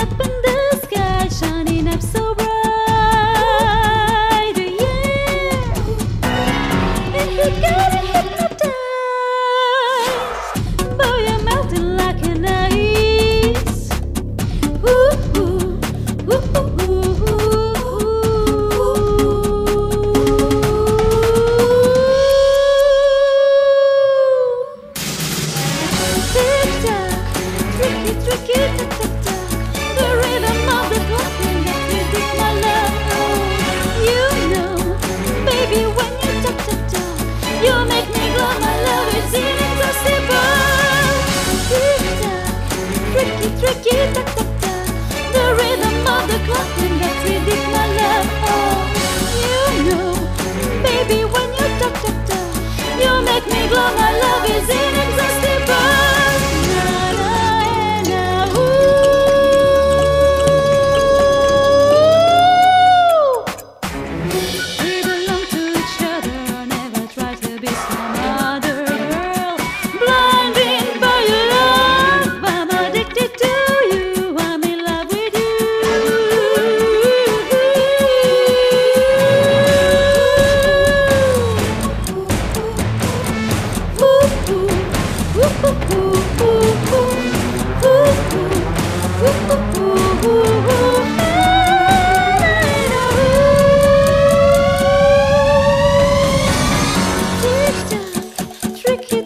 up in the sky, shining up so bright. Yeah, and he got hypnotized. Boy, you're melting like an ice. Ooh, ooh, ooh, ooh, ooh, ooh. Tricky, ta-ta-ta. The rhythm of the clock and the music, my love. You know, baby, when you ta-ta-ta, you make me glow, my love is inexhaustible. Tick-tock, tricky, ta-ta-ta. The rhythm of the clock and the music, my love. You know, baby, when you ta-ta-ta, you make me glow, my love is inexhaustible. Tricky